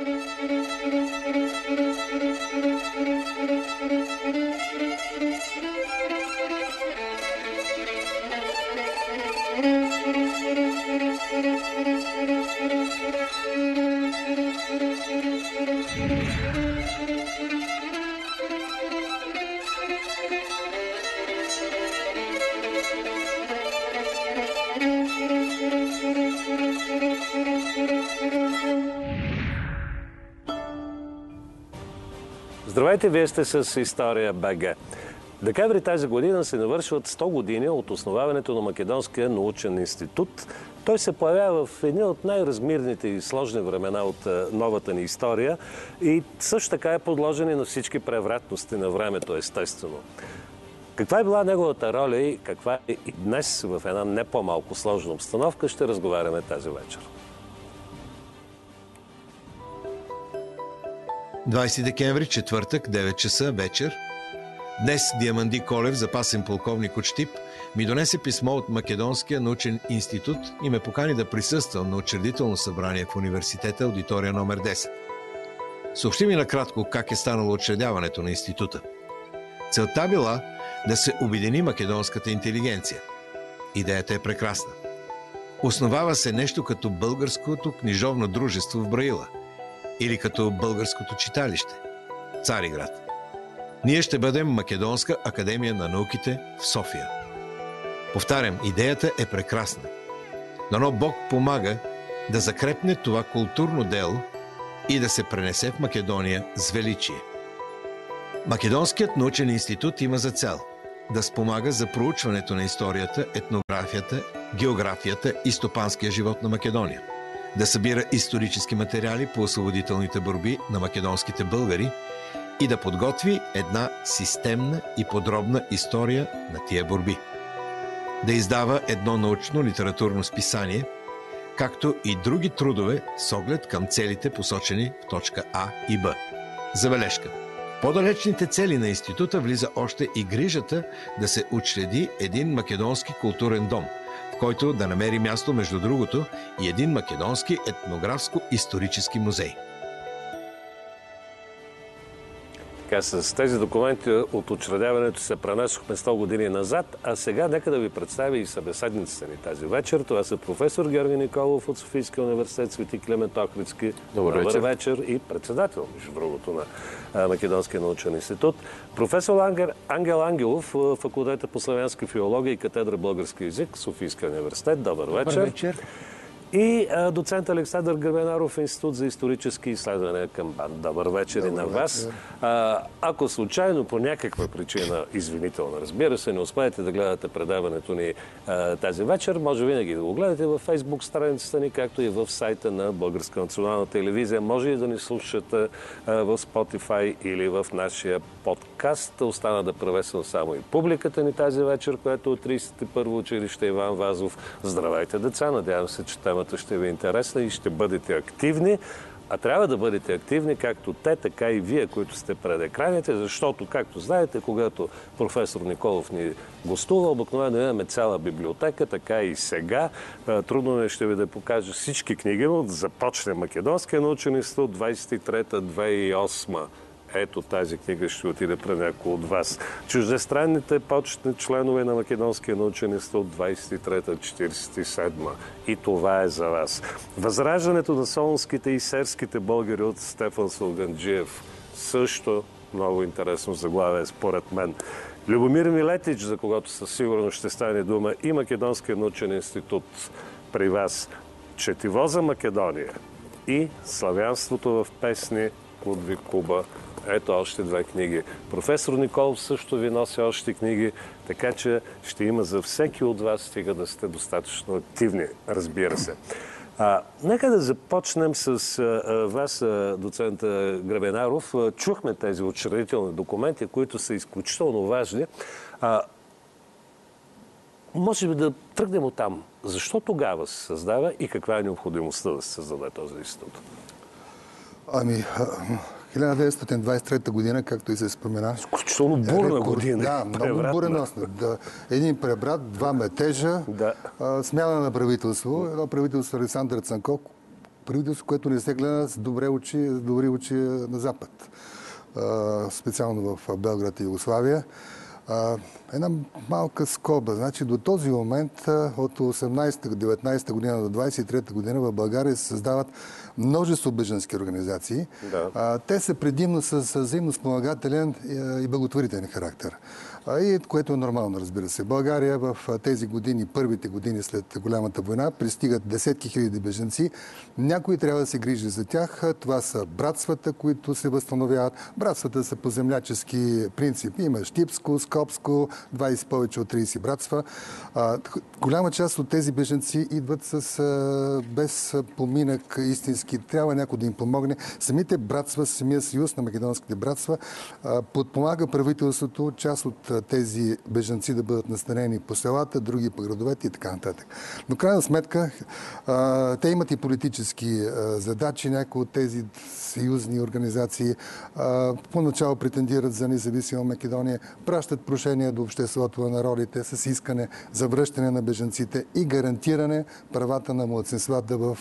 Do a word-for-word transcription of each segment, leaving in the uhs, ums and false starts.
Здравейте, вие сте с История БГ. Декември тази година се навършват сто години от основаването на Македонския научен институт. Той се появява в едни от най-размирните и сложни времена от новата ни история и също така е подложен и на всички превратности на времето, естествено. Каква е била неговата роля и каква е и днес в една не по-малко сложна обстановка, ще разговаряме тази вечер. двайсети декември, четвъртък, девет часа вечер. Днес Диаманди Колев, запасен полковник от Щип, ми донесе писмо от Македонския научен институт и ме покани да присъствам на учредително събрание в университета, аудитория номер десет. Съобщи ми накратко как е станало учредяването на института. Целта била да се обедини македонската интелигенция. Идеята е прекрасна. Основава се нещо като българското книжовно дружество в Браила или като българското читалище – Цариград. Ние ще бъдем Македонска академия на науките в София. Повтарям, идеята е прекрасна. Дано Бог помага да закрепне това културно дело и да се пренесе в Македония с величие. Македонският научен институт има за цел да спомага за проучването на историята, етнографията, географията и стопанския живот на Македония, да събира исторически материали по освободителните борби на македонските българи и да подготви една системна и подробна история на тия борби. Да издава едно научно литературно списание, както и други трудове с оглед към целите, посочени в точка А и Б. Забележка. В по-далечните цели на института влиза още и грижата да се учреди един македонски културен дом, в който да намери място, между другото, и един македонски етнографско-исторически музей. Така, с тези документи от учредяването се пренесохме сто години назад, а сега нека да ви представя и събеседниците ни тази вечер. Това са професор Георги Николов от Софийския университет Свети Климент Охридски. Добър вечер. Добър вечер и председател, между другото, на Македонския научен институт. Професор Ангел Ангелов, факултета по славянска филология и катедра български език, Софийския университет. Добър вечер. Добър вечер. И а, доцент Александър Гребенаров, Институт за исторически изследвания към БАН. Добър вечер Добър и на вас. А, ако случайно по някаква причина, извинително разбира се, не успеете да гледате предаването ни а, тази вечер, може винаги да го гледате във Фейсбук страницата ни, както и в сайта на Българска национална телевизия. Може и да ни слушате а, в Spotify или в нашия подкаст. Остана да приветствам само и публиката ни тази вечер, която е от тридесет и първо училище Иван Вазов. Здравейте, деца! Надявам се, че темата ще ви е интересна и ще бъдете активни. А трябва да бъдете активни както те, така и вие, които сте пред екраните, защото, както знаете, когато професор Николов ни гостува, обикновено имаме цяла библиотека, така и сега. Трудно не ще ви да покажа всички книги, но започне Македонския научен институт, двайсет и трета - две хиляди и осма. Ето тази книга ще отиде пред някой от вас. Чуждестранните почетни членове на Македонския научен институт, двайсет и трета - четиридесет и седма. И това е за вас. Възраждането на солунските и серските българи от Стефан Сулганджиев. Също много интересно заглавие, според мен. Любомир Милетич, за когото със сигурност ще стане дума, и Македонския научен институт при вас. Четиво за Македония и славянството в песни Лудвиг Куба. Ето още две книги. Професор Николов също ви носи още книги, така че ще има за всеки от вас, стига да сте достатъчно активни, разбира се. А, нека да започнем с а, вас, а, доцент Гребенаров. А, чухме тези учредителни документи, които са изключително важни. А, може би да тръгнем от там. Защо тогава се създава и каква е необходимостта да се създаде този институт? Ами, хиляда деветстотин двайсет и трета година, както и се спомена. Изключително бурна година. Да, много буреносна. Да, един пребрат, два метежа, да. а, смяна на правителство. Едно правителство Александър Цанков, правителство, което не се гледа с добре очи, с добри очи на Запад. Специално в Белград и Югославия. Една малка скоба. Значи до този момент, от осемнадесета деветнадесета година до двадесет и трета година в България се създават множество бежански организации. Да. Те са предимно с взаимно спомагателен и благотворителен характер. И което е нормално, разбира се. България в тези години, първите години след голямата война, пристигат десетки хиляди бежанци. Някой трябва да се грижи за тях. Това са братствата, които се възстановяват. Братствата са по землячески принципи. Има Щипско, Скопско, двадесет повече от тридесет братства. Голяма част от тези бежанци идват с без поминък истински. Трябва някой да им помогне. Самите братства, самия съюз на македонските братства подпомага правителството част от тези бежанци да бъдат настанени по селата, други по градовете и така нататък. Но крайна сметка те имат и политически задачи. Някои от тези съюзни организации поначало претендират за независима Македония, пращат прошения до обществото на народите с искане за връщане на бежанците и гарантиране правата на малцинствата в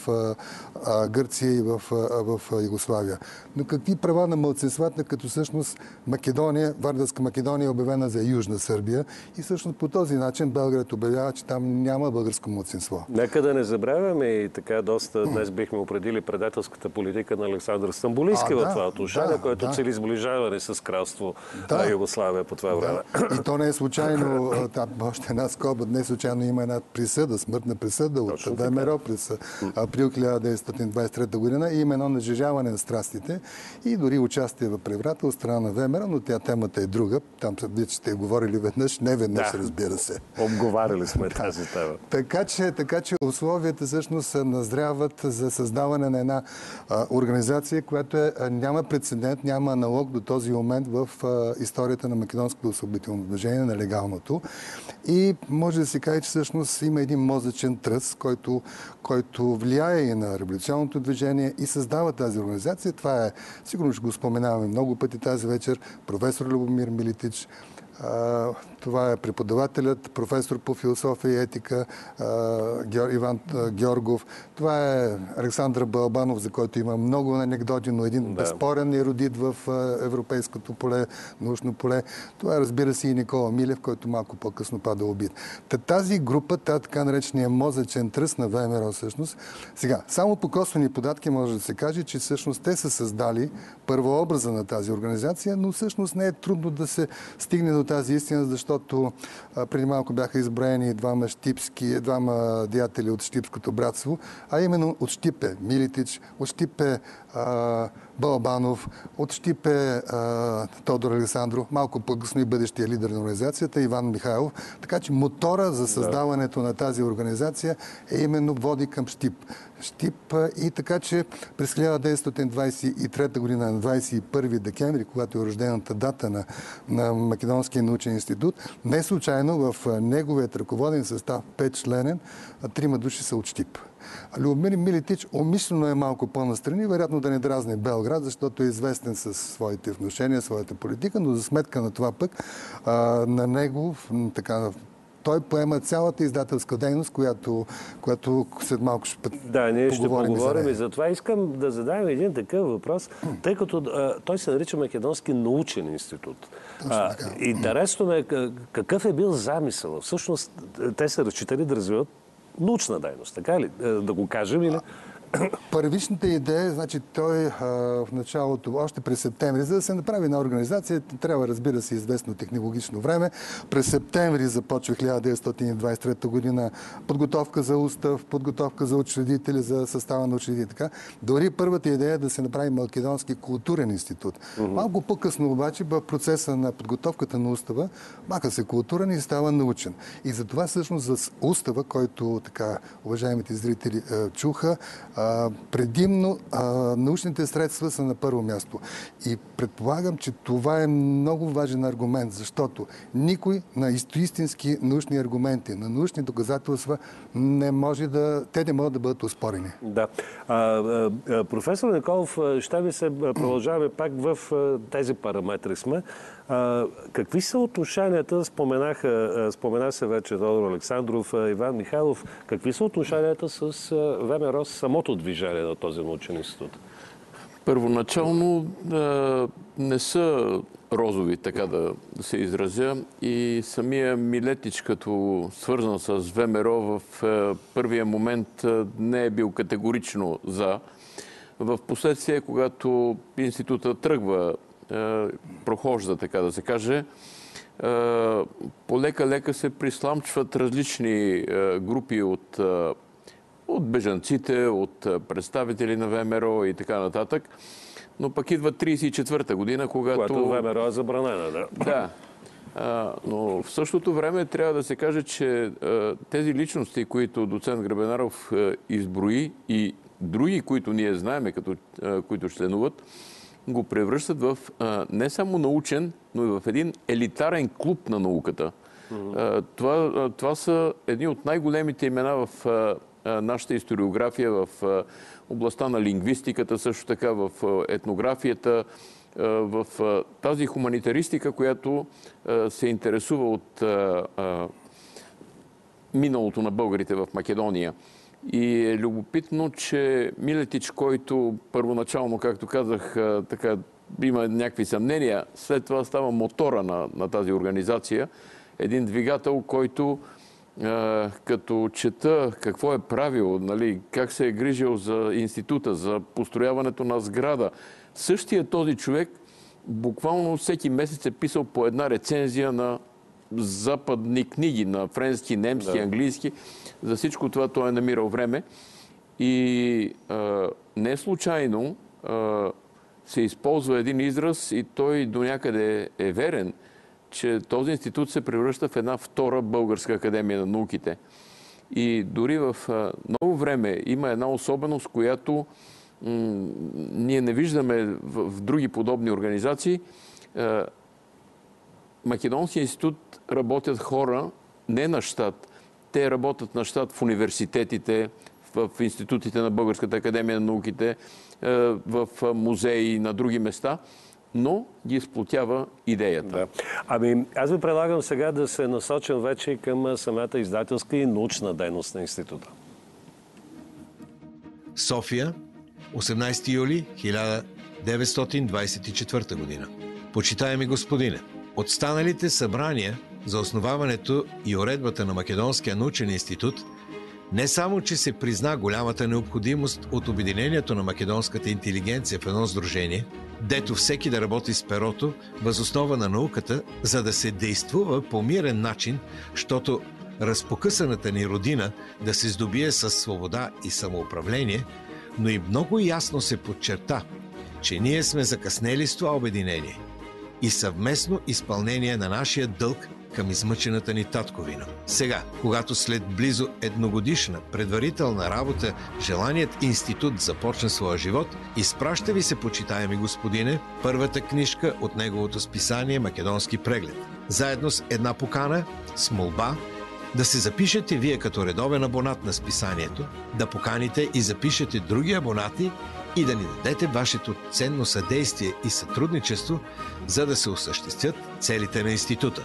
Гърция и в, в Югославия. Но какви права на малцинствата, като всъщност Македония, Вардарска Македония е обявена за Южна Сърбия и всъщност по този начин Белград обявява, че там няма българско малцинство. Нека да не забравяме и така доста днес бихме определили предателската политика на Александър Стамболийски в това отношение, да, което да. цели сближаване с кралство да. Югославия по това време. Да. И то не е случайно, там още една скоба, не е случайно има една присъда, смъртна присъда от ВМРО през април хиляда деветстотин двадесет и трета година и има едно нажежаване на страстите и дори участие в преврата от страна на ВМРО, но тя темата е друга. Там вече сте говорили веднъж, не веднъж, да. Разбира се. Обговаряли сме тази тема. Така че, така че условията всъщност назряват за създаване на една а, организация, която е, няма прецедент, няма аналог до този момент в а, историята на македонското освободително движение, на легалното. И може да се каже, че всъщност има един мозъчен тръс, който, който влияе и на революционното движение и създава тази организация. Това е, сигурно ще го споменаваме много пъти тази вечер, професор Любомир Милетич. Това е преподавателят, професор по философия и етика Иван Георгов. Това е Александър Балабанов, за който има много анекдоти, но един да. безспорен ерудит в европейското поле, научно поле. Това е, разбира се, и Никола Милев, който малко по-късно пада убит. Тази група, тази така наречения мозъчен тръс на ВМРО всъщност. Сега, само по косвени податки може да се каже, че всъщност те са създали първообраза на тази организация, но всъщност не е трудно да се стигне до тази истина, защото а, преди малко бяха изброени двама щипски, двама деятели от Щипското братство, а именно от Щипе Милетич, от Щипе а, Балабанов, от Щипе а, Тодор Александров, малко по-късно и бъдещия лидер на организацията Иван Михайлов. Така че мотора за създаването на тази организация е именно води към Щип. Щип и така, че през хиляда деветстотин двадесет и трета година, на двадесет и първи декември, когато е рождената дата на, на Македонския научен институт, не случайно в неговият ръководен състав, петчленен, трима души са от Щип. Любомир Милетич умишлено е малко по-настрани, вероятно да не дразне Белград, защото е известен със своите внушения, своята политика, но за сметка на това пък а, на него така той поема цялата издателска дейност, която, която след малко ще поговорим. Да, ние ще поговорим за и за това. Искам да зададем един такъв въпрос, тъй като а, той се нарича Македонски научен институт. А, интересно ме какъв е бил замисъл. Всъщност, те са разчитали да развиват научна дейност, така ли? Да го кажем или... Първичната идея, значи той а, в началото, още през септември, за да се направи една организация, трябва, разбира се, известно технологично време. През септември започва хиляда деветстотин двадесет и трета година подготовка за устав, подготовка за учредители, за състава на учредители. Така. Дори първата идея е да се направи Македонски културен институт. Mm-hmm. Малко по-късно обаче, в процеса на подготовката на устава, маха се културен и става научен. И затова всъщност за устава, който така уважаемите зрители чуха, предимно а, научните средства са на първо място. И предполагам, че това е много важен аргумент, защото никой на истински научни аргументи, на научни доказателства не може да... те не могат да бъдат оспорени. Да. А, а, професор Николов, ще ви се продължаваме пак в тези параметри сме. А, какви са отношенията, споменаха, спомена се вече Тодор Александров, Иван Михайлов, какви са отношенията с ВМРО, самото самото движение на този научен институт? Първоначално а, не са розови, така да, да се изразя. И самия Милетич, като свързан с ВМРО, в а, първия момент а, не е бил категорично за. В последствие, когато института тръгва, а, прохожда, така да се каже, а, полека-лека се присламчват различни а, групи от а, от бежанците, от представители на ВМРО и така нататък. Но пък идва тридесет и четвърта година, когато... Когато ВМРО е забранена, да. Да. А, но в същото време трябва да се каже, че а, тези личности, които доцент Гребенаров а, изброи и други, които ние знаеме, като, а, които членуват, го превръщат в а, не само научен, но и в един елитарен клуб на науката. Mm-hmm. а, това, а, това са едни от най-големите имена в а, нашата историография, в областта на лингвистиката, също така в етнографията, в тази хуманитаристика, която се интересува от миналото на българите в Македония. И е любопитно, че Милетич, който първоначално, както казах, така, има някакви съмнения, след това става мотора на, на тази организация, един двигател, който като чета какво е правил, нали, как се е грижил за института, за построяването на сграда. Същия този човек буквално всеки месец е писал по една рецензия на западни книги, на френски, немски, да. английски. За всичко това той е намирал време. И а, не случайно а, се използва един израз и той до някъде е верен, че този институт се превръща в една втора българска академия на науките. И дори в ново време има една особеност, която м- ние не виждаме в, в други подобни организации. Е, Македонския институт работят хора не на щат. Те работят на щат в университетите, в, в институтите на Българската академия на науките, е, в музеи и на други места, но ги сплотява идеята. Да. Ами, аз ви предлагам сега да се насочим вече към самата издателска и научна дейност на института. София, осемнадесети юли хиляда деветстотин двадесет и четвърта година. Почитаеми господине, от станалите събрания за основаването и уредбата на Македонския научен институт не само, че се призна голямата необходимост от обединението на македонската интелигенция в едно сдружение, дето всеки да работи с перото, въз основа на науката, за да се действува по мирен начин, щото разпокъсаната ни родина да се здобие със свобода и самоуправление, но и много ясно се подчерта, че ние сме закъснели с това обединение и съвместно изпълнение на нашия дълг към измъчената ни татковина. Сега, когато след близо едногодишна предварителна работа желаният институт започна своя живот, изпраща ви се, почитаеми господине, първата книжка от неговото списание «Македонски преглед». Заедно с една покана, с молба, да се запишете вие като редовен абонат на списанието, да поканите и запишете други абонати и да ни дадете вашето ценно съдействие и сътрудничество, за да се осъществят целите на института.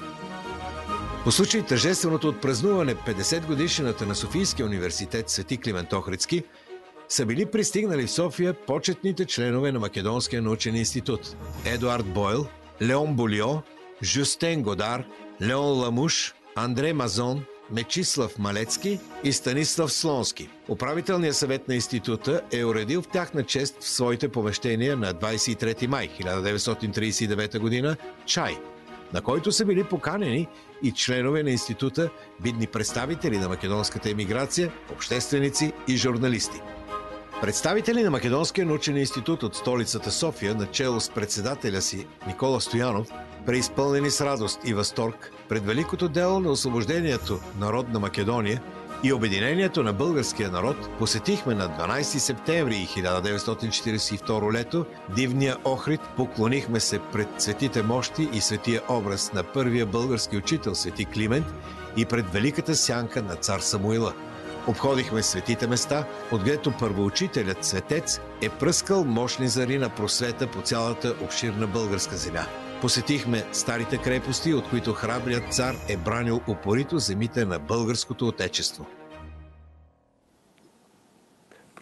По случай тържественото отпразнуване петдесет годишнината на Софийския университет Свети Климент Охридски са били пристигнали в София почетните членове на Македонския научен институт Едуард Бойл, Леон Болио, Жюстен Годар, Леон Ламуш, Андре Мазон, Мечислав Малецки и Станислав Слонски. Управителният съвет на института е уредил в тяхна чест в своите помещения на двадесет и трети май хиляда деветстотин тридесет и девета година чай, на който са били поканени и членове на института, видни представители на македонската емиграция, общественици и журналисти. Представители на Македонския научен институт от столицата София, начело с председателя си Никола Стоянов, преизпълнени с радост и възторг пред великото дело на освобождението на родна Македония и обединението на българския народ, посетихме на дванадесети септември хиляда деветстотин четиридесет и второ лето дивния Охрид, поклонихме се пред светите мощи и светия образ на първия български учител Свети Климент и пред великата сянка на цар Самуила. Обходихме светите места, отгдето първоучителят светец е пръскал мощни зари на просвета по цялата обширна българска земя. Посетихме старите крепости, от които храбрият цар е бранил упорито земите на българското отечество.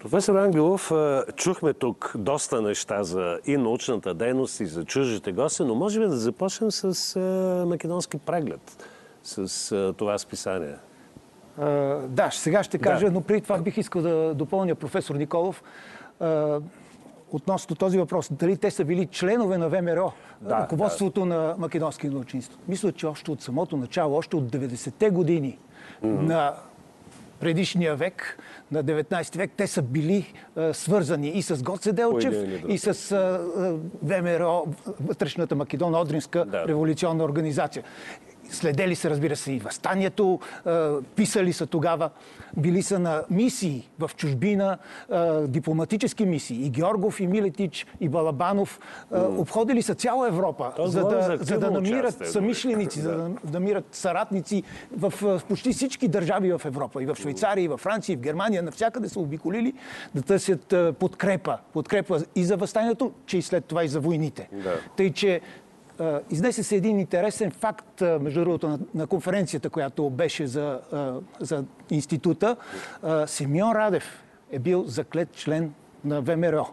Професор Ангелов, чухме тук доста неща за и научната дейност, и за чуждите гости, но може би да започнем с македонски преглед, с това списание. Uh, да, сега ще кажа, да. но преди това бих искал да допълня професор Николов uh, относно този въпрос. Дали те са били членове на ВМРО, да, ръководството да. на Македонския научен институт. Мисля, че още от самото начало, още от деветдесетте години mm-hmm. на предишния век, на деветнайсети век, те са били а, свързани и с Гоце Делчев, и с а, ВМРО, вътрешната Македоно-Одринска да. революционна организация. Следели са, разбира се, и възстанието, писали са тогава, били са на мисии в чужбина, дипломатически мисии. И Георгов, и Милетич, и Балабанов mm. обходили са цяла Европа, за да, за, за да намират самишленици, да. за да намират съратници в, в почти всички държави в Европа. И в Швейцария, и в Франция, и в Германия, навсякъде са обиколили да търсят подкрепа. Подкрепа и за възстанието, че и след това и за войните. Да. Тъй, че Uh, изнесе се един интересен факт, uh, между другото, на, на конференцията, която беше за, uh, за института. Uh, Симеон Радев е бил заклет член на ВМРО.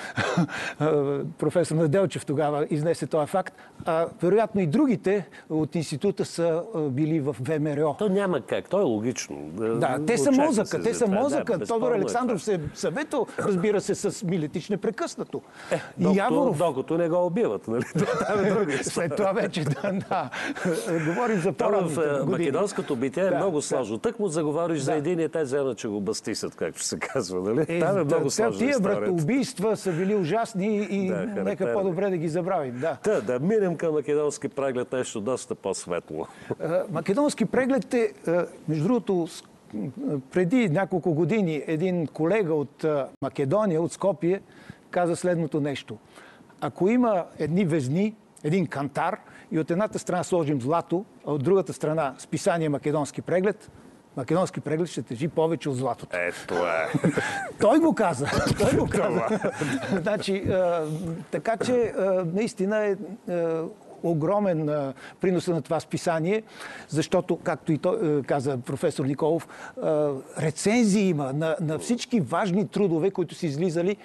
Професор Неделчев тогава изнесе този факт. А, вероятно и другите от института са а, били в ВМРО. То няма как, то е логично. Да, те са мозъка, те са мозъка. Да, Тодор Александров се съветвал, разбира се, с Милетич непрекъснато. Е, докато, Яворов... докато не го убиват, нали? След това вече, да, да. Говорим за по-ранните години. Македонското битие е да, много сложно. Да. Тък му заговориш да. за един и те взема, че го бастисат, както се казва, нали? Е, Там е много сложна тия братоубийства са били ужасни и да, нека по-добре да ги забравим. Да. Та, да минем към македонски преглед, нещо доста по-светло. Македонски преглед е, между другото, преди няколко години един колега от Македония, от Скопие, каза следното нещо. Ако има едни везни, един кантар и от едната страна сложим злато, а от другата страна списание Македонски преглед, Македонски преглед ще тежи повече от златото. Е, това е. Той го каза. Той го каза. Значи, а, така че а, наистина е а, огромен а, приноса на това списание, защото, както и той, а, каза професор Николов, а, рецензии има на, на всички важни трудове, които са излизали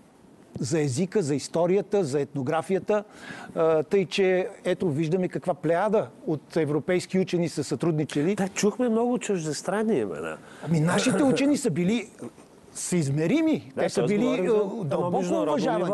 за езика, за историята, за етнографията. Тъй, че ето виждаме каква плеяда от европейски учени са сътрудничали. Да, чухме много чуждестранни имена. Ами нашите учени са били съизмерими. Да, те са били дълбоко уважавани.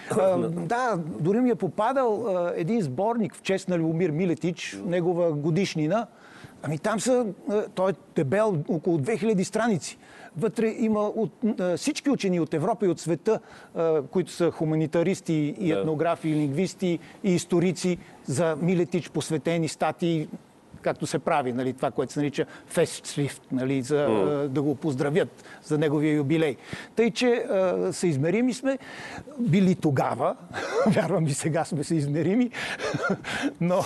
Да, дори ми е попадал един сборник в чест на Любомир Милетич, негова годишнина. Ами там са, той е дебел, около две хиляди страници. Вътре има от, всички учени от Европа и от света, които са хуманитаристи и етнографи, и лингвисти, и историци, за Милетич посветени статии, както се прави, нали, това, което се нарича фестшрифт, нали, за mm. да го поздравят за неговия юбилей. Тъй, че се измерими сме, били тогава, вярвам и сега сме се измерими, но,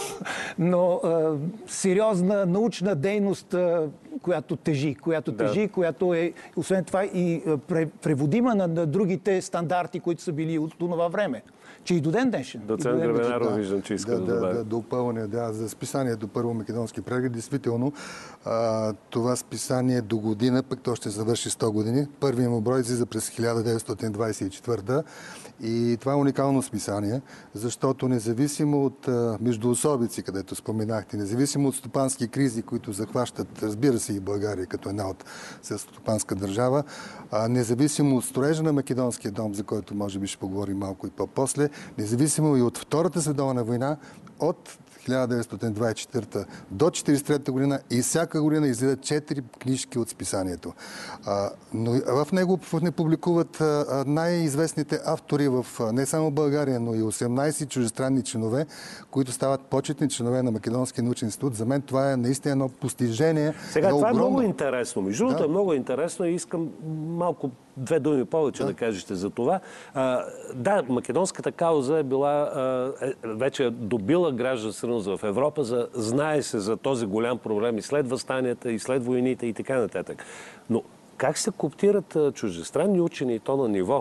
но а, сериозна научна дейност, а, която тежи, която да. тежи, която е, освен това, и преводима на, на другите стандарти, които са били от това време. Че и до ден днешен. Доцент Гребенаров, да, виждам, че иска да, да добави. Да, да допълня, да, за списанието Първо македонски преглед. Действително, а, това списание до година, пък то ще завърши сто години. Първият му брой излиза през хиляда деветстотин двадесет и четвърта. И това е уникално списание, защото независимо от а, междуособици, където споменахте, независимо от стопански кризи, които захващат, разбира се, и България като една от селскостопанска държава, а, независимо от строежа на Македонския дом, за който може би ще поговорим малко и по-после, независимо и от Втората световна война, от хиляда деветстотин двадесет и четвърта до четиридесет и трета година и всяка година излизат четири книжки от списанието. А, но в него не публикуват а, най-известните автори в не само България, но и осемнадесет чуждестранни членове, които стават почетни членове на Македонския научен институт. За мен това е наистина едно постижение. Сега, това огромно... е много интересно. Между другото да. е много интересно и искам малко две думи повече да, да кажете за това. А, да, македонската кауза е била, а, е, вече е добила гражданственост в Европа, за, знае се за този голям проблем и след въстанията, и след войните и така нататък. Но как се коптират а, чуждестранни учени и то на ниво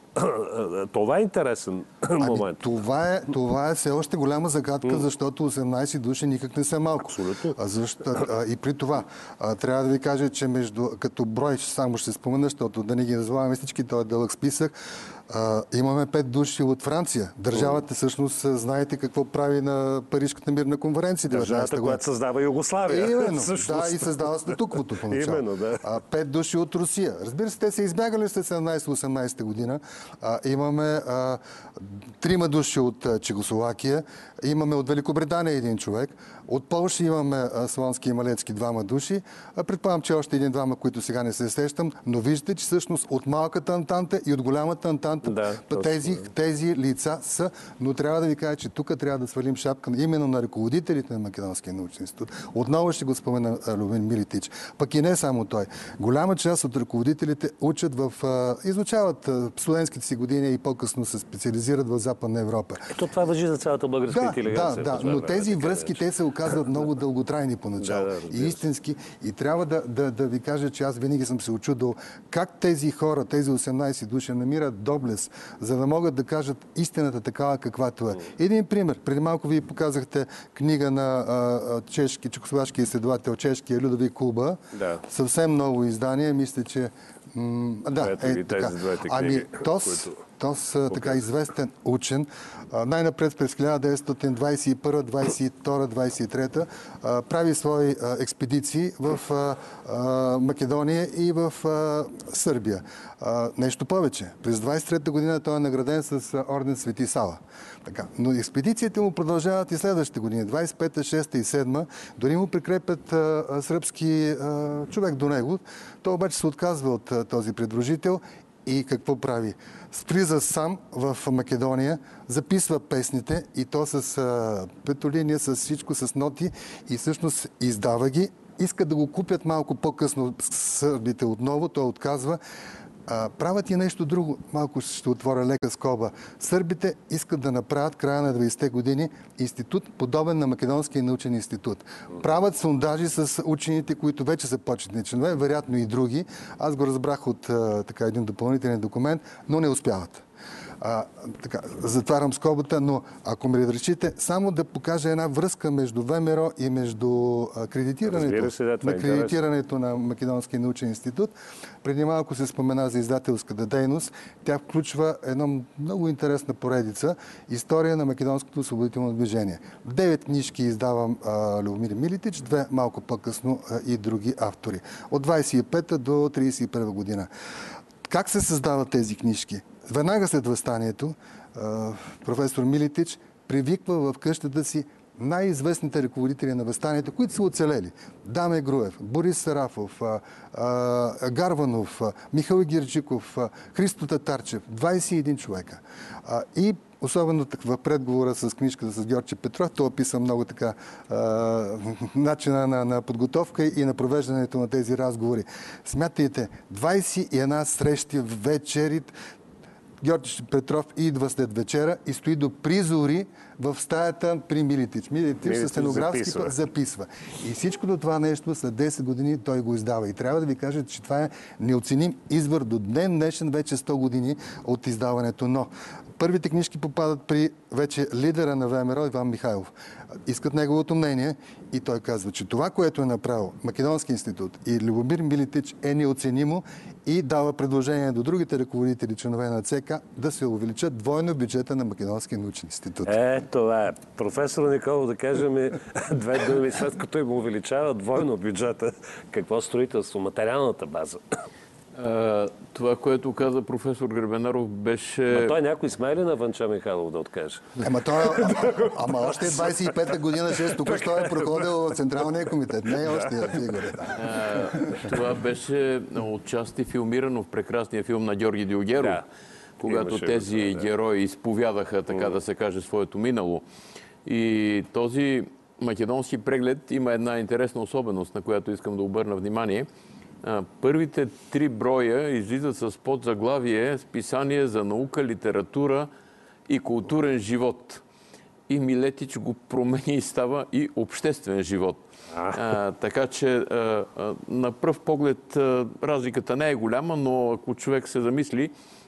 това е интересен момент. Ами, това, е, това е все още голяма загадка, защото осемнайсет души никак не са малко. Абсолютно. А защо, а, и при това, а, трябва да ви кажа, че между, като брой, само ще спомена, защото да не ги назоваваме всички, този дълъг списък, а, имаме пет души от Франция. Държавата всъщност, знаете какво прави на Парижката мирна конференция. Държавата, която създава Югославия. Именно, да, и създава статуквото поначало. Именно, да. А, пет души от Русия. Разбира се, те са избягали след седемнайсет-осемнайсета година. А, имаме а, трима души от а, Чехословакия. Имаме от Великобритания един човек. От Полша имаме а, Слонски и Малецки двама души. А, предполагам, че още един-двама, които сега не се сещам. Но виждате, че всъщност от малката антанта и от голямата антанта да, тези, тези лица са. Но трябва да ви кажа, че тук трябва да свалим шапка именно на ръководителите на Македонския научен институт. Отново ще го спомена Любомир Милетич. Пък и не само той. Голяма част от ръководителите учат в... изучават студентските си години и по-късно се специализират в Западна Европа. Ето това важи за цялата българска да, интелигенция. Да, да, но тези връзки, те се оказват много дълготрайни поначало. Да, да, и истински. И трябва да, да, да ви кажа, че аз винаги съм се очудил как тези хора, тези осемнайсет души намират доблест, за да могат да кажат истината такава каквато е. Един пример. Преди малко ви показахте книга на а, чешки, чехословашки изследовател, чешкия Людовик Кулба. Да. Съвсем ново издание. Мисля, че... М- да, е, така. Ами, Тос, Тос, така известен учен, най-напред през хиляда деветстотин двайсет и първа, двайсет и втора, двайсет и трета прави свои експедиции в Македония и в Сърбия. Нещо повече. През двайсет и трета година той е награден с орден Свети Сава. Така. Но експедициите му продължават и следващите години. двайсет и пета, шеста и седма. Дори му прикрепят а, сръбски а, човек до него. Той обаче се отказва от а, този придружител и какво прави? Влиза сам в Македония, записва песните и то с а, петолиния, с всичко, с ноти и всъщност издава ги. Искат да го купят малко по-късно сърбите отново. Той отказва. А, правят и нещо друго. Малко ще отворя лека скоба. Сърбите искат да направят края на деветдесетте години институт, подобен на Македонския научен институт. Правят сондажи с учените, които вече са почетни членове, вероятно и други. Аз го разбрах от а, така, един допълнителен документ, но не успяват. А, така, затварям скобата, но ако ме разрешите, само да покажа една връзка между ВМРО и между кредитирането, се, да, на кредитирането на Македонския научен институт. Преди малко се спомена за издателската дейност. Тя включва една много интересна поредица история на Македонското освободително движение. Девет книжки издавам а, Любомир Милетич, две малко по-късно а, и други автори. От двайсет и пета до трийсет и първа година. Как се създават тези книжки? Веднага след въстанието, професор Милетич привиква в къщата си най-известните ръководители на въстанието, които са оцелели. Даме Груев, Борис Сарафов, Гарванов, Михаил Гирджиков, Христо Татарчев, двайсет и един човека. И особено в предговора с книжката с Георги Петров, той описа много така начина на, на подготовка и на провеждането на тези разговори. Смятайте, двайсет и една срещи, вечери, Георги Петров идва след вечера и стои до призори в стаята при Милетич. Милетич със стенографски записва. записва. И всичкото това нещо след десет години той го издава. И трябва да ви кажа, че това е неоценим извор до ден днешен, вече сто години от издаването. Но първите книжки попадат при вече лидера на ВМРО Иван Михайлов. Искат неговото мнение и той казва, че това, което е направил Македонски институт и Любомир Милетич е неоценимо и дава предложение до другите ръководители, членове на ЦК, да се увеличат двойно бюджета на Македонския научен институт. Е, това е. Професор Николов, да кажем две думи, след като им увеличава двойно бюджета, какво строителство, материалната база? А, това, което каза професор Гребенаров, беше... Но той някой смее ли на Ванча Михайлов да откаже? Ема той, ама, ама още двайсет и пета година, шест, тук що е проходил в Централния комитет. Не е още фигура. А, това беше отчасти филмирано в прекрасния филм на Георги Дилгеров, да, когато тези да, герои изповядаха, така да се каже, своето минало. И този македонски преглед има една интересна особеност, на която искам да обърна внимание. Първите три броя излизат с подзаглавие списание за наука, литература и културен живот. И Милетич го промени и става и обществен живот. А, така че а, а, на пръв поглед а, разликата не е голяма, но ако човек се замисли,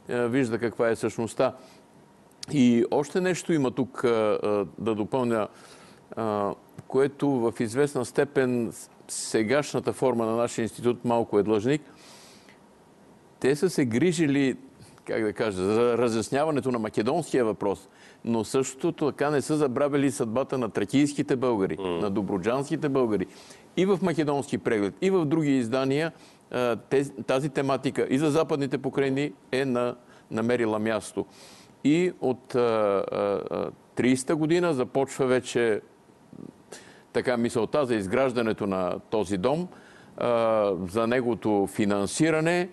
вижда каква е същността. И още нещо има тук да допълня, което в известна степен сегашната форма на нашия институт малко е длъжник. Те са се грижили, как да кажа, за разясняването на македонския въпрос, но също така не са забравили съдбата на тракийските българи, mm. на добруджанските българи. И в македонски преглед, и в други издания тази тематика и за Западните покрайнини е на, намерила място. И от тридесета година започва вече така мисълта за изграждането на този дом, за неговото финансиране,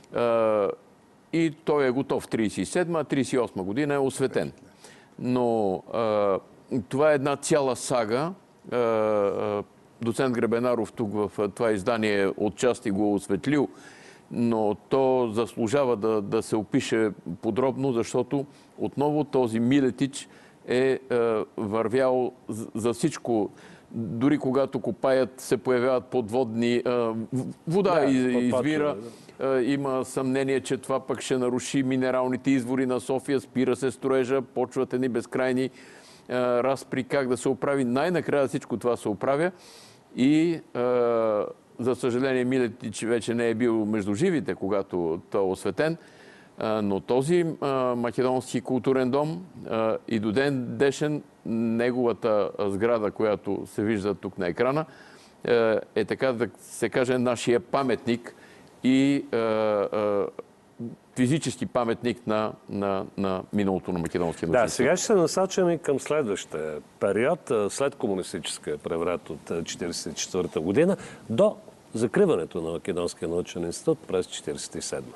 и той е готов в тридесет и седма, а тридесет и осма година е осветен. Но а, това е една цяла сага. А, а, доцент Гребенаров тук в това издание отчасти го е осветлил, но то заслужава да, да се опише подробно, защото отново този Милетич е а, вървял за всичко. Дори когато копаят, се появяват подводни... А, вода да, извира. Има съмнение, че това пък ще наруши минералните извори на София, спира се строежа, почват едни безкрайни а, разпри как да се оправи. Най-накрая всичко това се оправя и а, за съжаление Милетич вече не е бил между живите, когато той е осветен, а, но този а, македонски културен дом а, и до ден днешен неговата сграда, която се вижда тук на екрана, а, е така да се каже нашия паметник и а, а, физически паметник на, на, на миналото на македонския начин. Да, сега ще се насочим и към следващия период, след комунистическия преврат от четиридесет и четвърта година до закриването на Македонския научен институт през четиридесет и седма.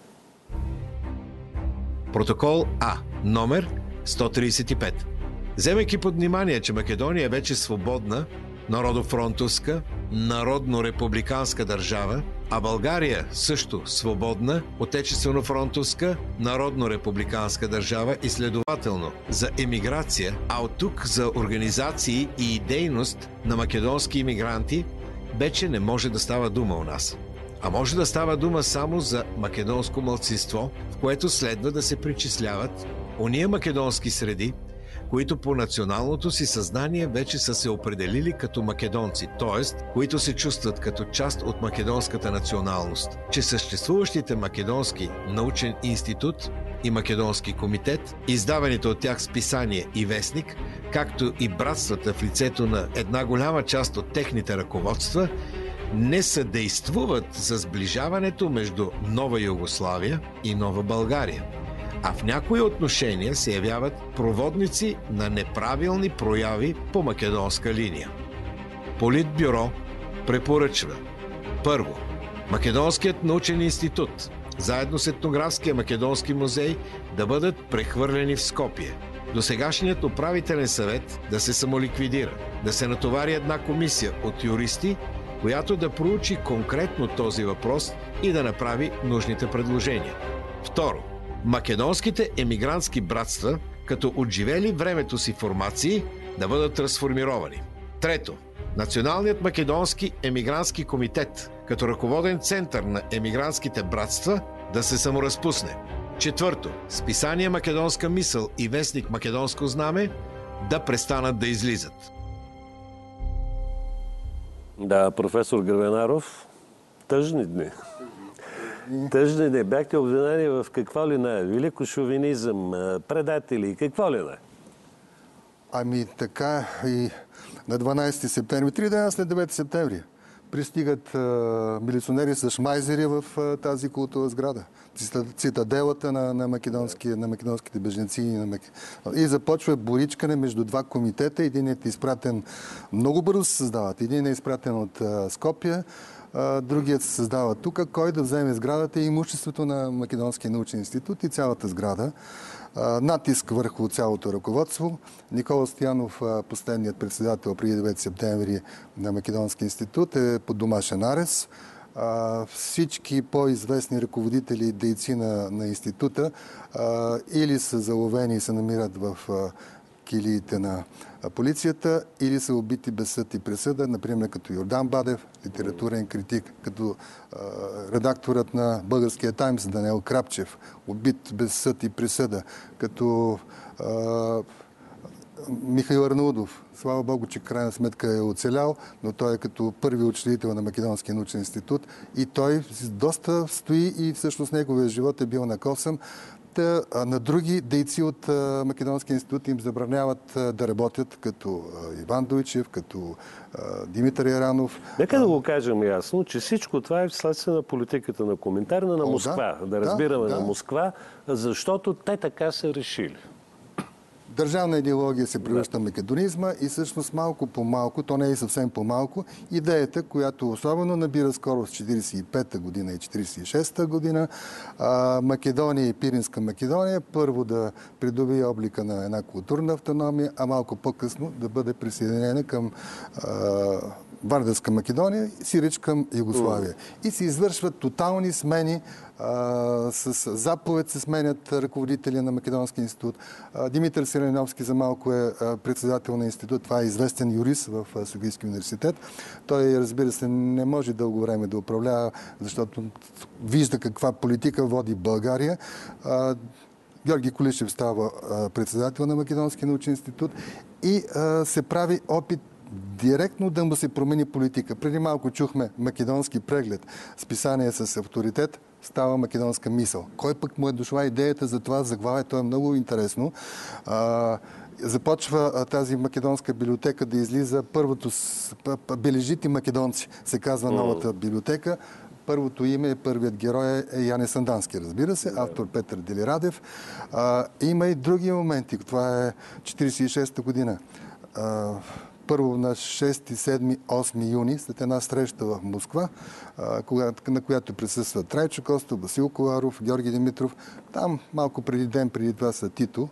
Протокол А, номер сто тридесет и пет. Вземайки под внимание, че Македония е вече свободна, народофронтовска, народно-републиканска държава, а България също свободна, отечествено-фронтовска, народно-републиканска държава и следователно за емиграция, а от тук за организации и дейност на македонски имигранти, вече не може да става дума у нас. А може да става дума само за македонско малцинство, в което следва да се причисляват ония македонски среди, които по националното си съзнание вече са се определили като македонци, т.е. които се чувстват като част от македонската националност, че съществуващите Македонски научен институт и Македонски комитет, издаваните от тях списание и вестник, както и братствата в лицето на една голяма част от техните ръководства, не съдействуват за сближаването между Нова Югославия и Нова България, а в някои отношения се явяват проводници на неправилни прояви по македонска линия. Политбюро препоръчва: първо, Македонският научен институт, заедно с Етнографския македонски музей, да бъдат прехвърлени в Скопие. Досегашният управителен съвет да се самоликвидира, да се натовари една комисия от юристи, която да проучи конкретно този въпрос и да направи нужните предложения. Второ, македонските емигрантски братства, като отживели времето си формации, да бъдат трансформировани. Трето, Националният македонски емигрантски комитет, като ръководен център на емигрантските братства, да се саморазпусне. Четвърто, списание Македонска мисъл и вестник Македонско знаме да престанат да излизат. Да, професор Гребенаров, тъжни дни. Тъжни дни. Бяхте обвинени в какво ли не? Велико шовинизъм, предатели, какво ли не? Ами така и на дванадесети септември, три дена след девети септември, пристигат а, милиционери с шмайзери в а, тази култова сграда. Цитаделата на, на, македонски, на македонските беженци. И, на, и започва боричкане между два комитета. Единият е изпратен, много бързо се създават. Един е изпратен от а, Скопия, а, другият се създава тук. Кой да вземе сградата и имуществото на Македонския научен институт и цялата сграда. Натиск върху цялото ръководство. Никола Стоянов, последният председател преди девети септември на Македонски институт, е под домашен арест. Всички по-известни ръководители и дейци на, на института или са заловени и се намират в килиите на полицията, или са убити без съд и присъда, например като Йордан Бадев, литературен критик, като а, редакторът на Българския Таймс Даниел Крапчев, убит без съд и присъда, като а, Михаил Арнаудов. Слава Богу, че крайна сметка е оцелял, но той е като първи учредител на Македонския научен институт и той доста стои и всъщност неговия живот е бил накосан. Та, на други дейци от а, Македонския институт им забраняват а, да работят, като а, Иван Дойчев, като а, Димитър Яранов. Нека да го кажем ясно, че всичко това е вследствие на политиката на Коминтерна на О, Москва. да, Да разбираме да, на да. Москва, защото те така са решили. Държавна идеология се превръща в македонизма и всъщност малко по малко, то не е съвсем по малко, идеята, която особено набира скорост в четиридесет и пета година и четиридесет и шеста година, а, Македония и Пиринска Македония първо да придобие облика на една културна автономия, а малко по-късно да бъде присъединена към а, Вардарска Македония, сиреч към Югославия. И се извършват тотални смени. А, с заповед се сменят ръководители на Македонския институт. А, Димитър Селеновски за малко е а, председател на институт. Това е известен юрист в а, Софийския университет. Той, разбира се, не може дълго време да управлява, защото вижда каква политика води България. А, Георги Колишев става а, председател на Македонския научен институт и а, се прави опит директно да му се промени политика. Преди малко чухме македонски преглед. Списание с авторитет става македонска мисъл. Кой пък му е дошла идеята за това заглавие? То е много интересно. А, започва а, тази македонска библиотека да излиза първото с, бележити македонци, се казва новата библиотека. Първото име, първият герой е Яне Сандански, разбира се, автор Петър Делирадев. А, има и други моменти. Това е четиридесет и шеста година. А, Първо на шести, седми, осми юни, след една среща в Москва, на която присъстват Трайчо Костов, Васил Коларов, Георги Димитров. Там малко преди ден, преди това са Тито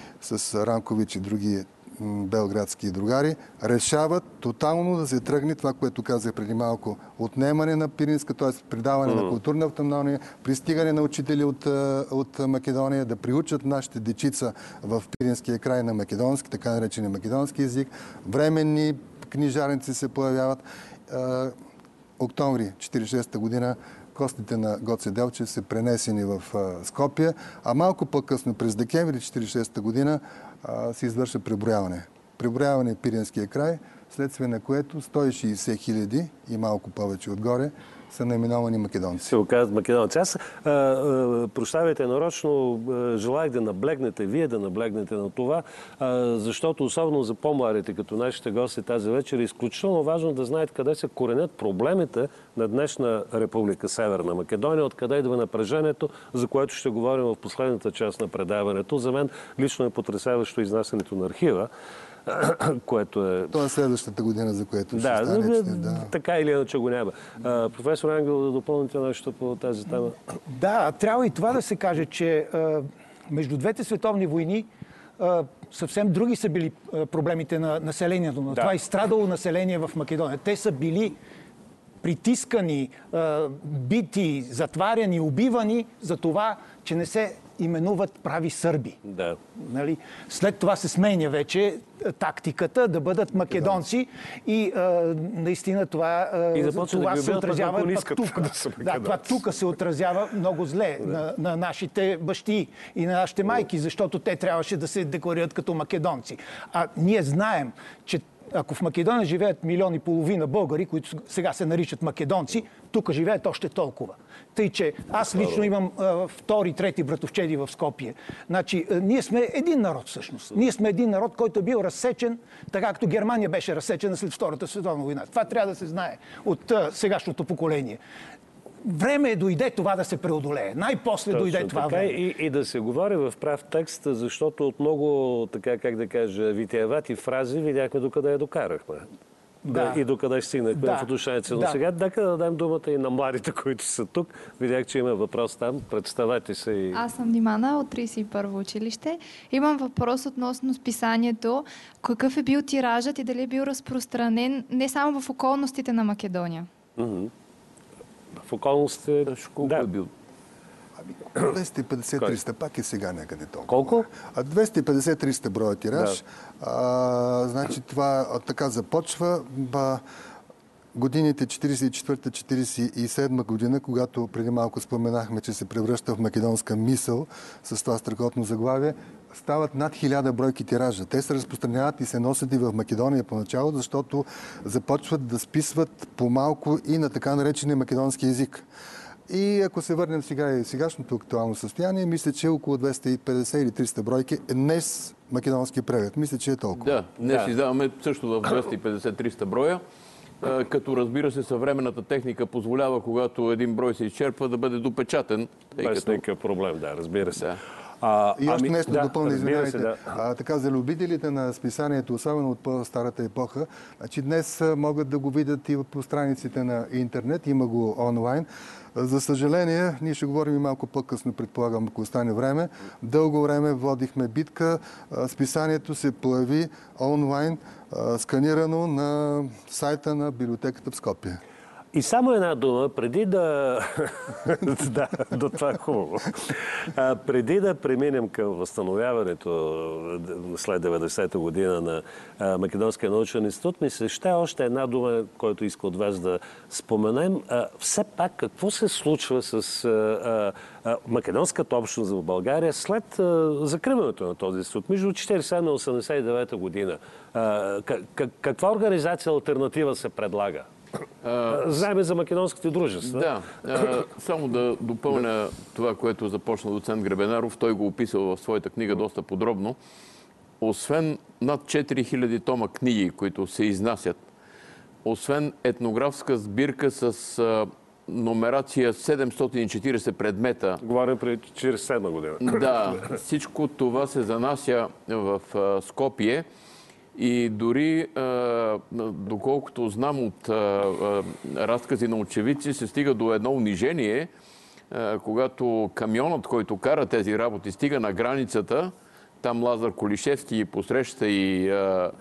с Ранкович и други белградски другари, решават тотално да се тръгне това, което казах преди малко. Отнемане на Пиринска, т.е. придаване mm. на културна автономия, пристигане на учители от, от Македония, да приучат нашите дечица в Пиринския край на македонски, така наречени македонски език. Временни книжарници се появяват. Октомври четиридесет и шеста година костите на Гоце Делчев са пренесени в Скопие, а малко по-късно, през декември четиридесет и шеста година, се извършва преброяване. Преброяване в Пиринския край, следствие на което сто и шейсет хиляди и малко повече отгоре са наименовани македонци. Се оказват македонци. Аз, а, а, прощавайте, нарочно а, желаях да наблегнете, вие да наблегнете на това, а, защото особено за по-младите, като нашите гости тази вечер, е изключително важно да знаят къде се коренят проблемите на днешна Република Северна Македония, откъде идва напрежението, за което ще говорим в последната част на предаването. За мен лично е потресаващо изнасянето на архива, което е... Това е следващата година, за което да, ще стане. Да, да, така или иначе го няма. А, професор Ангел, да допълните нещо по тази тема? Да, трябва и това да се каже, че а, между двете световни войни а, съвсем други са били а, проблемите на населението. Но да. Това е изстрадало население в Македония. Те са били притискани, а, бити, затваряни, убивани за това, че не се именуват прави сърби. Да. Нали? След това се сменя вече тактиката да бъдат македонци и а, наистина това, а, и това да се отразява пък тук. Да, да, това тук се отразява много зле да. на, на нашите бащи и на нашите майки, защото те трябваше да се декларират като македонци. А ние знаем, че ако в Македония живеят милион и половина българи, които сега се наричат македонци, тук живеят още толкова. Тъй, че аз лично имам а, втори, трети братовчеди в Скопие. Значи, а, ние сме един народ всъщност. Ние сме един народ, който е бил разсечен, така както Германия беше разсечена след Втората световна война. Това трябва да се знае от а, сегашното поколение. Време е дойде това да се преодолее. Най-после Точно дойде това така, време. И, и да се говори в прав текст, защото от много, така как да кажа, витиевати фрази видяхме докъде я докарахме. Да. И докъде стигнахме Да. в отношението. Но Да. сега нека да дадем думата и на младите, които са тук. Видях, че има въпрос там. Представете се. И... Аз съм Димана от тридесет и първо училище. Имам въпрос относно списанието. Какъв е бил тиражът и дали е бил разпространен не само в околностите на Македония? Mm-hmm. В околностите... Колко да. е бил? двеста и петдесет до триста, пак е сега някъде толкова. Колко? А двеста и петдесет до триста броя тираж. Да. А, значи това така започва. Ба, годините четиридесет и четвърта - четиридесет и седма година, когато преди малко споменахме, че се превръща в македонска мисъл с това страхотно заглавие, стават над хиляда бройки тиража. Те се разпространяват и се носят и в Македония поначало, защото започват да списват по-малко и на така наречения македонски език. И ако се върнем сега и сегашното актуално състояние, мисля, че около двеста и петдесет или триста бройки е днес македонски превод. Мисля, че е толкова. Да, днес Да. издаваме също в двеста и петдесет до триста броя. Като разбира се, съвременната техника позволява, когато един брой се изчерпва, да бъде допечатен. Без като... никакъв проблем, да, разбира се. Да. А, И още ами, нещо да, допълня, разбира извинявайте. се, да. А, така, за любителите на списанието, особено от по-старата епоха, значи днес а, могат да го видят и по страниците на интернет, има го онлайн. А, за съжаление, ние ще говорим и малко по-късно, предполагам, ако остане време. Дълго време водихме битка. А, списанието се появи онлайн, а, сканирано на сайта на библиотеката в Скопие. И само една дума, преди да... да, до това е хубаво. А, преди да преминем към възстановяването след деветдесета година на а, Македонския научен институт, ми се ще още една дума, която иска от вас да споменем. А, все пак, какво се случва с а, а, македонската общност в България след а, закриването на този институт? Между четиридесет и седма и осемдесет и девета година. А, как, каква организация алтернатива се предлага? Знаеме за македонските дружества. Да, а, само да допълня това, което започна доцент Гребенаров. Той го описал в своята книга доста подробно. Освен над четири хиляди тома книги, които се изнасят, освен етнографска сбирка с а, номерация седемстотин и четиридесет предмета. Говорим преди четиридесет и седма година. Да, всичко това се занася в а, Скопие. И дори, доколкото знам от разкази на очевидци, се стига до едно унижение, когато камионът, който кара тези работи, стига на границата, там Лазар Колишевски посреща и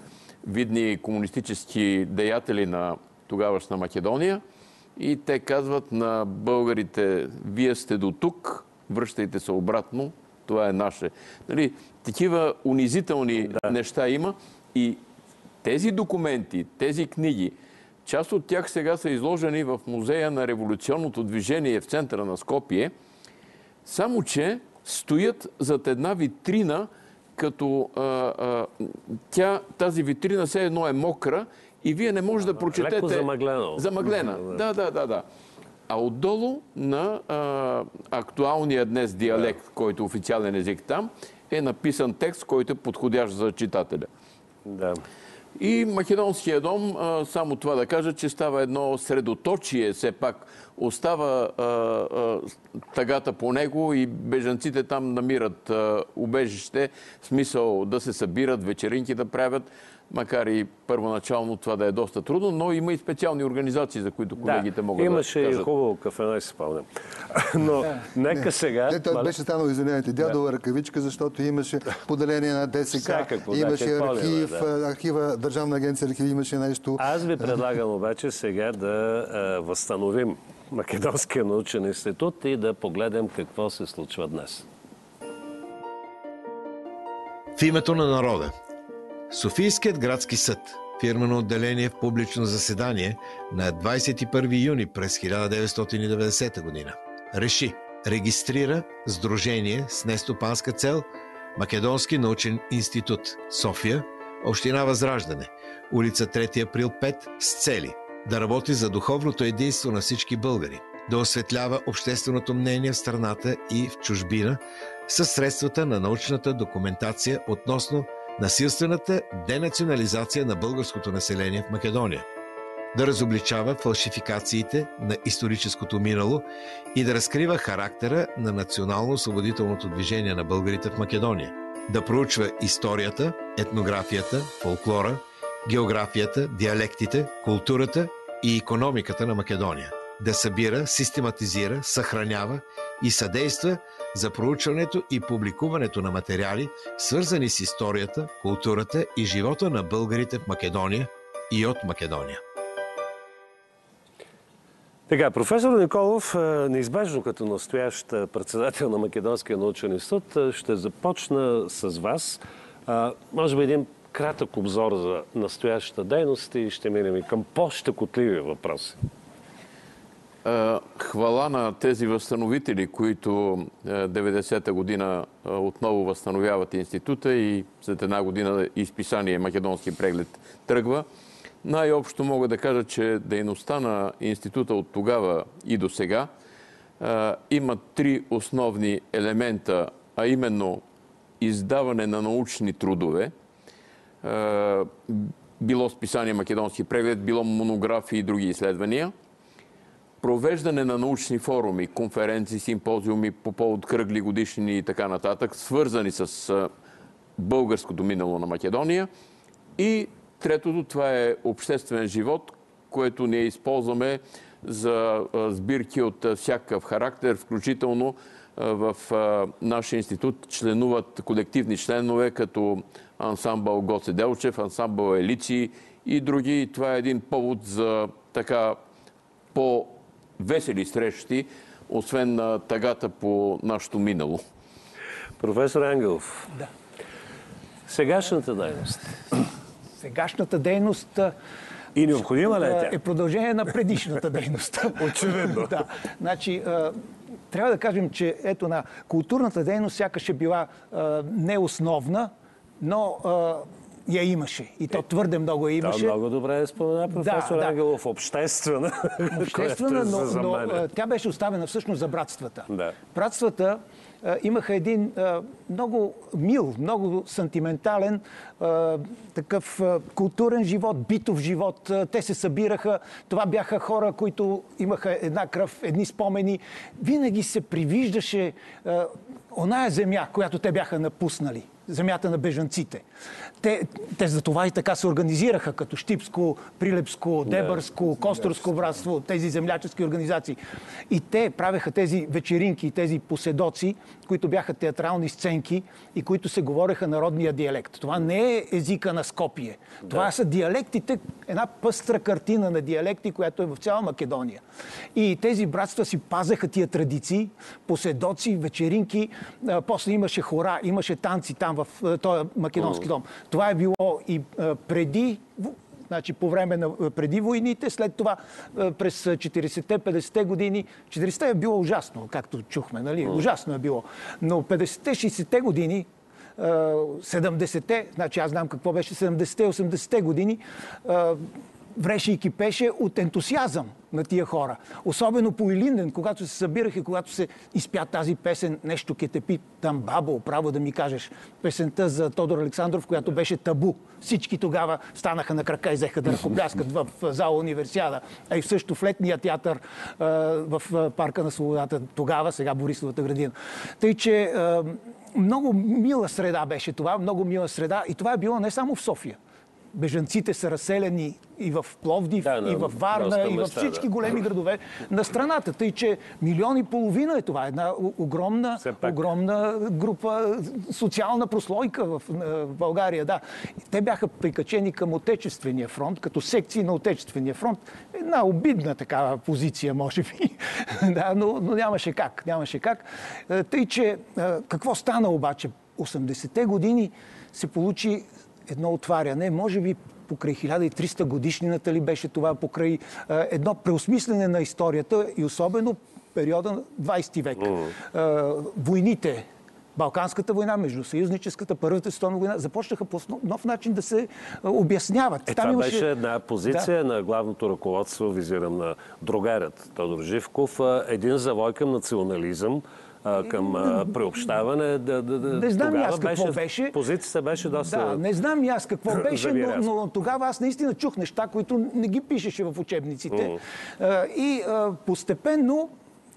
видни комунистически деятели на тогавашна Македония и те казват на българите: вие сте до тук, връщайте се обратно, това е наше. Нали, такива унизителни да. неща има. И тези документи, тези книги, част от тях сега са изложени в музея на революционното движение в центъра на Скопие, само че стоят зад една витрина, като а, а, тя, тази витрина все едно е мокра и вие не можете да прочетете... Леко замъглено. Замъглена, да, да, да, да. А отдолу на а, актуалния днес диалект, да. който е официален език там, е написан текст, който е подходящ за читателя. Да. И Македонския дом, само това да кажа, че става едно средоточие, все пак остава а, а, тъгата по него и бежанците там намират а, убежище, в смисъл да се събират, вечеринки да правят, макар и първоначално това да е доста трудно, но има и специални организации, за които колегите да, могат имаше да кажат. Имаше и хубаво кафене, си спомням. Но да. нека не, сега... Не, той беше станал, извинявайте, дядова да. ръкавичка, защото имаше поделение на ДСК, всякакво, имаше да, архив, да. архива, Държавна агенция архив, имаше нещо. Аз ви предлагам обаче сега да а, възстановим Македонския научен институт и да погледнем какво се случва днес. В името на народа. Софийският градски съд, фирмено отделение в публично заседание на двадесет и първи юни през хиляда деветстотин и деветдесета година, реши, регистрира сдружение с нестопанска цел Македонски научен институт, София, община Възраждане, улица трети април пет, с цели да работи за духовното единство на всички българи, да осветлява общественото мнение в страната и в чужбина със средствата на научната документация относно насилствената денационализация на българското население в Македония, да разобличава фалшификациите на историческото минало и да разкрива характера на национално-освободителното движение на българите в Македония, да проучва историята, етнографията, фолклора, географията, диалектите, културата и икономиката на Македония, да събира, систематизира, съхранява и съдейства за проучването и публикуването на материали, свързани с историята, културата и живота на българите в Македония и от Македония. Така, професор Николов, неизбежно като настоящ председател на Македонския научен институт, ще започна с вас. Може би един кратък обзор за настоящата дейност и ще минем и към по-щекотливи въпроси. Хвала на тези възстановители, които деветдесета година отново възстановяват института и след една година изписание Македонски преглед тръгва. Най-общо мога да кажа, че дейността на института от тогава и до сега има три основни елемента, а именно издаване на научни трудове, било списание Македонски преглед, било монографии и други изследвания, провеждане на научни форуми, конференции, симпозиуми по повод кръгли годишнини и така нататък, свързани с българското минало на Македония. И третото, това е обществен живот, което ние използваме за сбирки от всякакъв характер, включително в нашия институт членуват колективни членове, като ансамбъл Гоце Делчев, ансамбъл Елици и други. И това е един повод за така по-весели срещи, освен на тъгата по нашето минало. Професор Ангелов, да. Сегашната дейност. Сегашната дейност и необходима ли е тя? Е продължение на предишната дейност. Очевидно. Да. Значи, трябва да кажем, че ето на културната дейност сякаш е била не основна, но я имаше. И то твърде много я имаше. Това много добре е спомена професор да, Ангелов. Обществена. Обществена, но, но тя беше оставена всъщност за братствата. Да. Братствата а, имаха един а, много мил, много сантиментален а, такъв а, културен живот, битов живот. А, те се събираха. Това бяха хора, които имаха една кръв, едни спомени. Винаги се привиждаше а, оная земя, която те бяха напуснали. Земята на бежанците. Те, те за това и така се организираха, като Щипско, Прилепско, Дебърско, Косторско братство, тези землячески организации. И те правеха тези вечеринки, тези поседоци, които бяха театрални сценки и които се говореха народния диалект. Това не е езика на Скопие. Да. Това са диалектите, една пъстра картина на диалекти, която е в цяла Македония. И тези братства си пазеха тия традиции, поседоци, вечеринки, а, после имаше хора, имаше танци там в този македонски дом. Това е било и а, преди, значи по време на преди войните, след това а, през четиридесетте, петдесетте години. четиридесетте е било ужасно, както чухме, нали? Ужасно е било. Но петдесетте, шейсетте години, седемдесетте, значи аз знам какво беше седемдесетте, осемдесетте години, а, вреше и кипеше от ентусиазъм на тия хора. Особено по Илинден, когато се събираха и когато се изпя тази песен «Нещо ке те пи там, бабо», право да ми кажеш, песента за Тодор Александров, която беше табу. Всички тогава станаха на крака и взеха да ръкопляскат в зала Универсиада. А и също в летния театър в Парка на свободата тогава, сега Борисовата градина. Тъй, че много мила среда беше това, много мила среда. И това е било не само в София. Бежанците са разселени и в Пловдив, да, и в Варна, и във всички да. големи градове на страната. Тъй, че милион и половина е това. Една огромна, огромна група, социална прослойка в, в България. Да. Те бяха прикачени към Отечествения фронт, като секции на Отечествения фронт. Една обидна такава позиция, може би. да, но, но нямаше как. Нямаше как. Тъй, че какво стана обаче? осемдесетте години се получи едно отваряне, може би покрай хиляда и триста годишнината ли беше това, покрай е, едно преосмислене на историята и особено периода на двайсети век. Mm. Е, войните, Балканската война, Междусъюзническата, Първата световна война, започнаха по нов начин да се обясняват. Е, Там това имаше... беше една позиция да. на главното ръководство, визирам на другарят Тодор Живков, един завой към национализъм, към приобщаване. Да, да, да. Не знам тогава аз какво беше, беше. Позицията беше доста... Да, не знам аз какво беше, но, но тогава аз наистина чух неща, които не ги пишеше в учебниците. Mm. И постепенно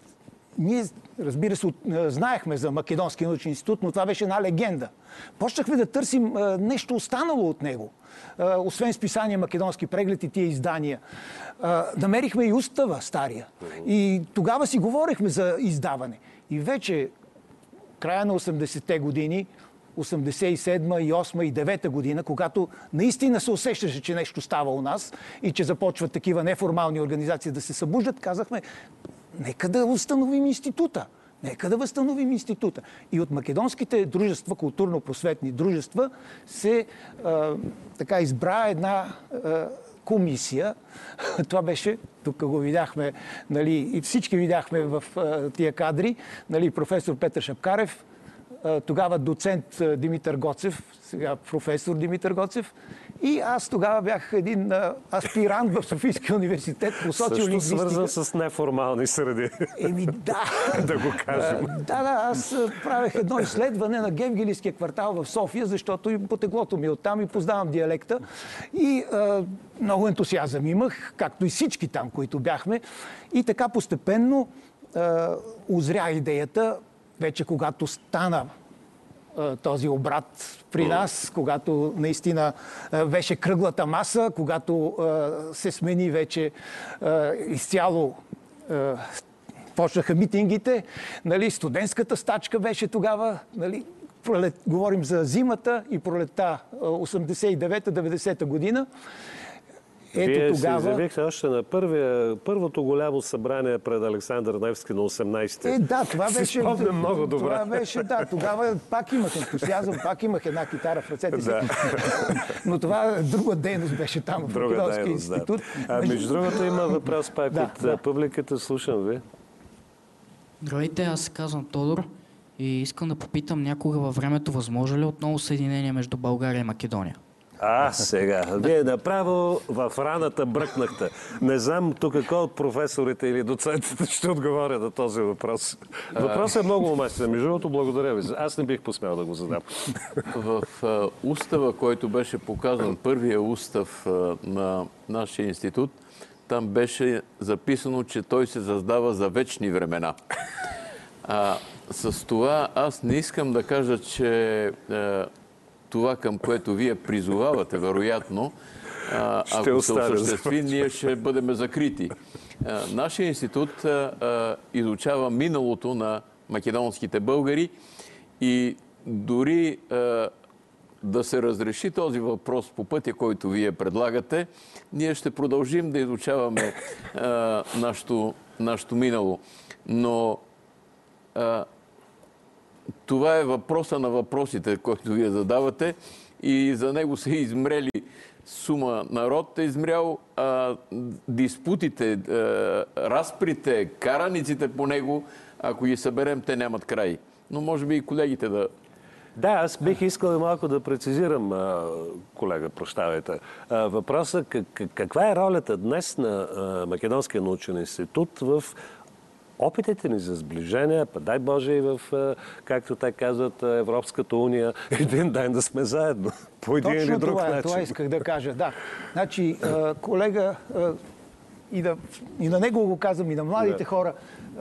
ние, разбира се, знаехме за Македонския научен институт, но това беше една легенда. Почнахме да търсим нещо останало от него. Освен списание Македонски преглед и тия издания. Намерихме и устава стария. И тогава си говорихме за издаване. И вече края на осемдесетте години осемдесет и седма, и осма, и девета година, когато наистина се усещаше, че нещо става у нас и че започват такива неформални организации да се събуждат, казахме, нека да установим института. Нека да възстановим института. И от македонските дружества, културно-просветни дружества, се а, така избра една а, комисия. Това беше, тук го видяхме, нали, и всички видяхме в а, тия кадри, нали, професор Петър Шапкарев, а, тогава доцент а, Димитър Гоцев, сега професор Димитър Гоцев, и аз тогава бях един а, аспирант в Софийския университет по социолингвистика. Също свързан с неформални среди. Еми да. Да го кажем. Да, да, аз правех едно изследване на Гевгелийския квартал в София, защото и потеглото ми оттам и познавам диалекта. И а, много ентусиазъм имах, както и всички там, които бяхме. И така постепенно а, узря идеята, вече когато стана този обрат при нас, когато наистина беше кръглата маса, когато се смени вече изцяло, почнаха митингите, нали, студентската стачка беше тогава, нали, пролет, говорим за зимата и пролетта осемдесет и девета деветдесета година. Ето Вие тогава... се изявихте още на първия, първото голямо събрание пред Александър Невски на осемнайсети. Е, да, това беше... Спомням много добре. Това беше, да, тогава пак имах ентусиазъм, пак имах една китара в ръцете си. Да. Но това друга дейност беше там в Македонския институт. Да. А, между другото има въпрос пак да, от да. публиката. Слушам ви. Здравейте, аз се казвам Тодор и искам да попитам някога във времето възможно ли отново съединение между България и Македония? А, сега. Вие направо в раната бръкнахте. Не знам тук кой от професорите или доцентите ще отговоря на този въпрос. Въпросът е много уместен. Между другото, благодаря ви. Аз не бих посмял да го задам. В а, устава, който беше показан, първия устав а, на нашия институт, там беше записано, че той се създава за вечни времена. А, с това аз не искам да кажа, че а, това, към което вие призовавате, вероятно, а, ако се осъществи, ние ще бъдем закрити. А, нашия институт а, изучава миналото на македонските българи и дори а, да се разреши този въпрос по пътя, който вие предлагате, ние ще продължим да изучаваме а, нашето, нашето минало. Но а, това е въпроса на въпросите, който вие задавате, и за него са измрели сума народ, е измрял, а, диспутите, а, разприте, караниците по него, ако ги съберем, те нямат край. Но може би и колегите да... Да, аз бих искал малко да прецизирам, колега, прощавайте. Въпросът, каква е ролята днес на Македонския научен институт в опитите ни за сближение, па дай Боже и в, както те казват, Европската уния, един ден да сме заедно, по един Точно или друг това, начин. това исках да кажа, да. Значи, колега, и, да, и на него го казвам, и на младите да. хора,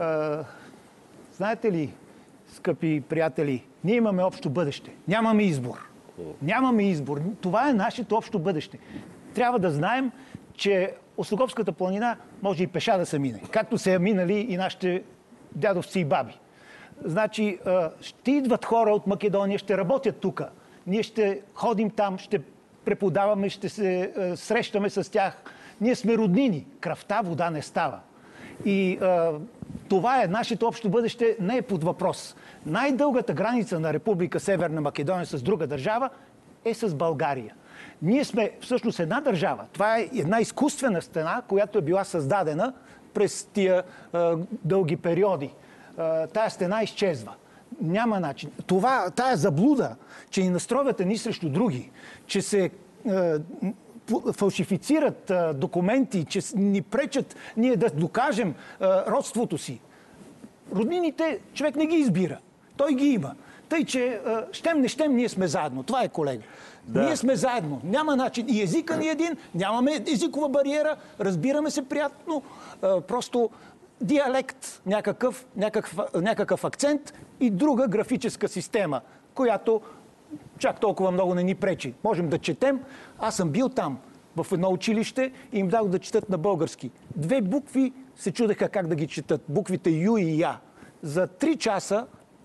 знаете ли, скъпи приятели, ние имаме общо бъдеще. Нямаме избор. Нямаме избор. Това е нашето общо бъдеще. Трябва да знаем, че Острогопската планина може и пеша да се мине. Както се е минали и нашите дядовци и баби. Значи, ще идват хора от Македония, ще работят тук. Ние ще ходим там, ще преподаваме, ще се срещаме с тях. Ние сме роднини. Кръвта, вода не става. И а, това е нашето общо бъдеще, не е под въпрос. Най-дългата граница на Република Северна Македония с друга държава е с България. Ние сме всъщност една държава. Това е една изкуствена стена, която е била създадена през тия а, дълги периоди. А, тая стена изчезва. Няма начин. Това, тая заблуда, че ни настроят едни срещу други, че се а, фалшифицират а, документи, че ни пречат ние да докажем а, родството си. Роднините човек не ги избира. Той ги има. Тъй, че а, щем не щем, ние сме заедно. Това е, колега. Да. Ние сме заедно. Няма начин. И езика ни един, нямаме езикова бариера, разбираме се приятно, а, просто диалект, някакъв, някакъв, някакъв акцент и друга графическа система, която чак толкова много не ни пречи. Можем да четем. Аз съм бил там, в едно училище, и им дах да четат на български. Две букви се чудеха как да ги четат. Буквите Ю и Я. За три часа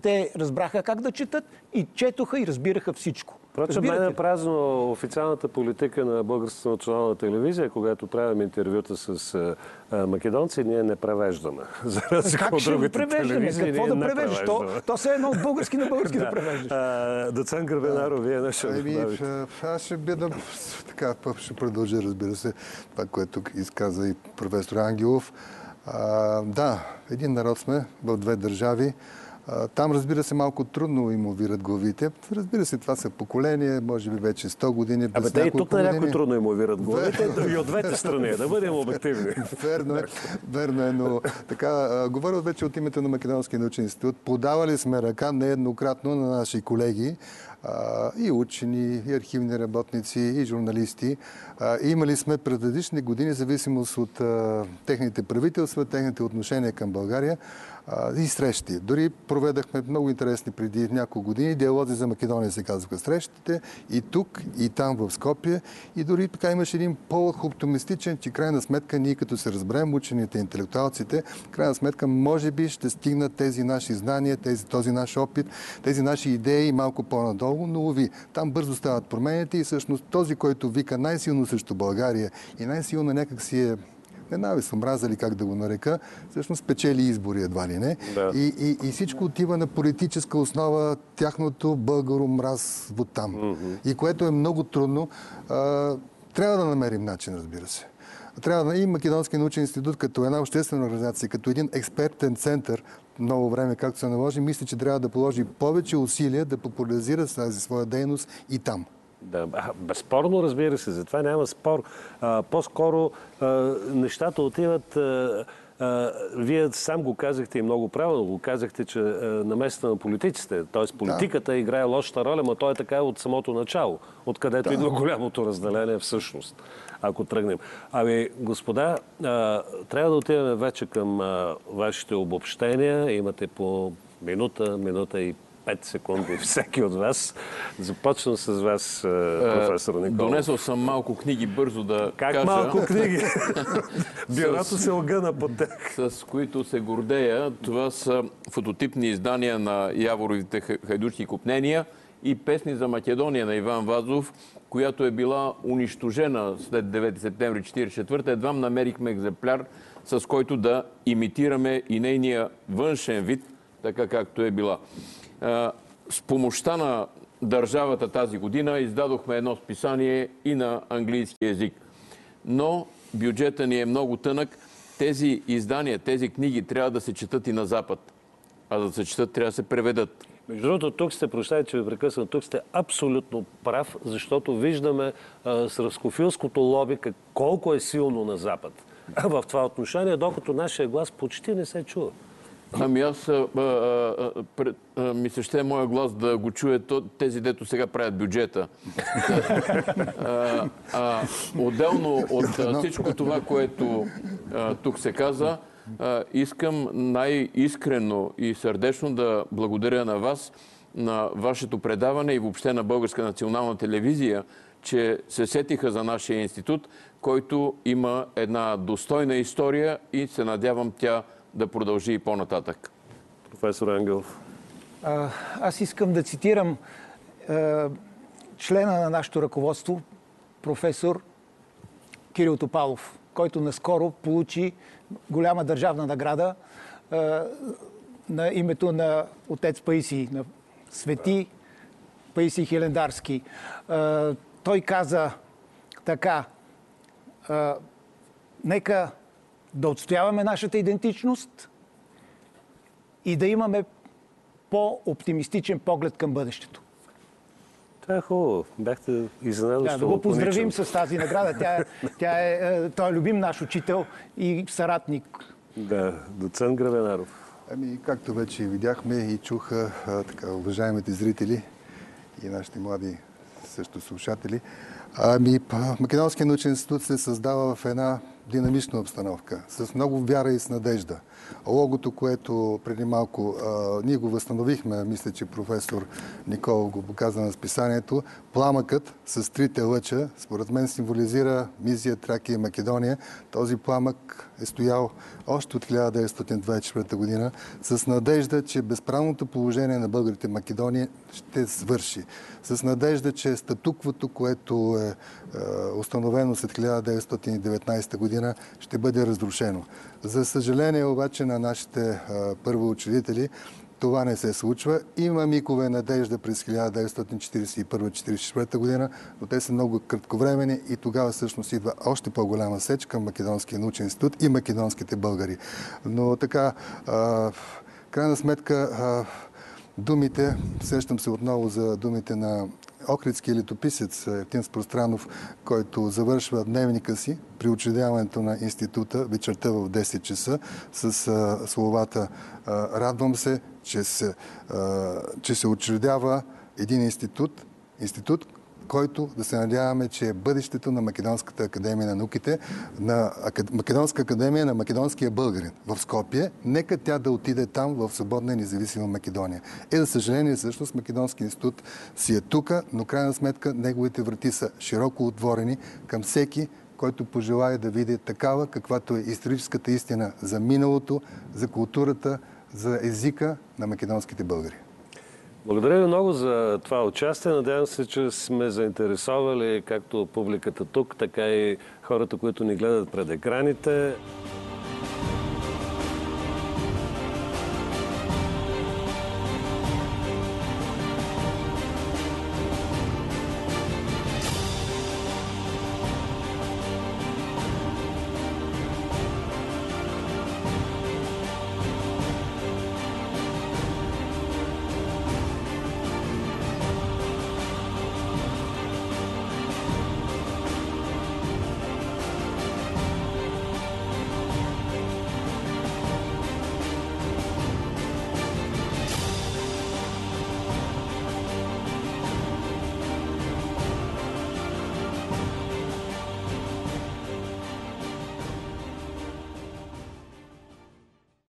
те разбраха как да четат и четоха и разбираха всичко. Впрочем, мен е празно официалната политика на Българската национална телевизия, когато правим интервюта с а, македонци, ние не превеждаме. За разлика от другите телевизии, какво ние да не превеждаш? То, то се е едно от български на български да, да превеждаш. А, доцент Гребенаров, вие нещо да добавите. Аз ще бъда така, ще продължа, разбира се, това, което изказа и професор Ангелов. А, да, един народ сме в две държави. Там, разбира се, малко трудно им увират главите. Разбира се, това са поколения, може би вече сто години. Абе, те и тук на някой трудно им увират главите, и от двете страни, да бъдем обективни. Верно е, верно е, но така, говоря вече от името на Македонския научен институт. Подавали сме ръка нееднократно на наши колеги, и учени, и архивни работници, и журналисти. Имали сме през различни години, зависимост от техните правителства, техните отношения към България и срещи. Дори проведахме много интересни преди няколко години. Диалози за Македония се казваха срещите. И тук, и там в Скопие. И дори така имаше един по-оптимистичен, че крайна сметка ние като се разберем, учените, интелектуалците, крайна сметка може би ще стигнат тези наши знания, тези, този наш опит, тези наши идеи малко по-надолу, но уви, там бързо стават промените и всъщност този, който вика най-силно срещу България и най-силно някак си е ненавист, омраза ли как да го нарека, всъщност печели избори едва ли не. Да. И, и, и всичко отива на политическа основа, тяхното българо-мраз от там. Mm-hmm. И което е много трудно. А, трябва да намерим начин, разбира се. Трябва да и Македонския научен институт като една обществена организация, като един експертен център, много време, както се наложи, мисля, че трябва да положи повече усилия да популяризира тази своя дейност и там. Да, безспорно, разбира се, затова няма спор. А, по-скоро а, нещата отиват... А, а, вие сам го казахте и много правилно го казахте, че а, на места на политиците, т.е. политиката да. играе лошата роля, но то е така от самото начало, откъдето да. идва голямото разделение всъщност, ако тръгнем. Ами, господа, а, трябва да отидем вече към а, вашите обобщения. Имате по минута, минута и пет секунди всеки от вас. Започвам с вас, професор Николов. Донесъл съм малко книги, бързо да как кажа. Как малко книги? Бюрото се огъна под тях. С които се гордея. Това са фототипни издания на Яворовите хайдучни купнения и песни за Македония на Иван Вазов, която е била унищожена след девети септември хиляда деветстотин четиридесет и четвърта. Едва намерихме екземпляр, с който да имитираме и нейния външен вид, така както е била. С помощта на държавата тази година издадохме едно списание и на английски език. Но бюджета ни е много тънък. Тези издания, тези книги трябва да се четат и на Запад. А да се четат, трябва да се преведат. Между другото, тук сте, прощайте, че ви прекъсвам, тук сте абсолютно прав, защото виждаме а, с рускофилското лоби колко е силно на Запад в това отношение, докато нашия глас почти не се чува. Ами аз а, а, а, а, ми се ще е моя глас да го чуе тези, дето сега правят бюджета. а, а, отделно от а, всичко това, което а, тук се каза, а, искам най-искрено и сърдечно да благодаря на вас, на вашето предаване и въобще на Българска национална телевизия, че се сетиха за нашия институт, който има една достойна история и се надявам тя да продължи и по-нататък. Професор Ангелов. А, аз искам да цитирам е, члена на нашето ръководство, професор Кирил Топалов, който наскоро получи голяма държавна награда е, на името на отец Паисий, на свети Паисий Хилендарски. Е, той каза така: е, нека да отстояваме нашата идентичност и да имаме по-оптимистичен поглед към бъдещето. Това е хубаво. Бяхте изненадващо. Да, да го поздравим с тази награда. Тя, тя е, той е любим наш учител и съратник. Да, доцент Гребенаров. Ами, както вече видяхме и чуха а, така, уважаемите зрители и нашите млади също слушатели, ами, Македонския научен институт се създава в една динамична обстановка, с много вяра и с надежда. Логото, което преди малко а, ние го възстановихме, мисля, че професор Никола го показа на списанието, пламъкът с трите лъча, според мен символизира Мизия, Тракия и Македония. Този пламък е стоял още от хиляда деветстотин двадесет и четвърта година с надежда, че безправното положение на българите в Македония ще свърши. С надежда, че статуквото, което е, е установено след хиляда деветстотин и деветнадесета година, ще бъде разрушено. За съжаление обаче на нашите е, първоучредители, това не се случва. Има микове надежда през хиляда деветстотин четиридесет и първа - четиридесет и четвърта година, но те са много кратковременни и тогава всъщност идва още по-голяма сеч към Македонския научен институт и македонските българи. Но така, в крайна сметка, думите, сещам се отново за думите на охридския летописец Евтим Пространов, който завършва дневника си при учредяването на института вечерта в десет часа с а, словата а, радвам се, че се, а, че се учредява един институт, институт, който да се надяваме, че е бъдещето на Македонската академия на науките, на Македонска академия на македонския българин в Скопие. Нека тя да отиде там в свободна и независима Македония. Е, за съжаление, всъщност Македонски институт си е тука, но крайна сметка неговите врати са широко отворени към всеки, който пожелае да види такава, каквато е историческата истина за миналото, за културата, за езика на македонските българи. Благодаря ви много за това участие. Надявам се, че сме заинтересовали както публиката тук, така и хората, които ни гледат пред екраните.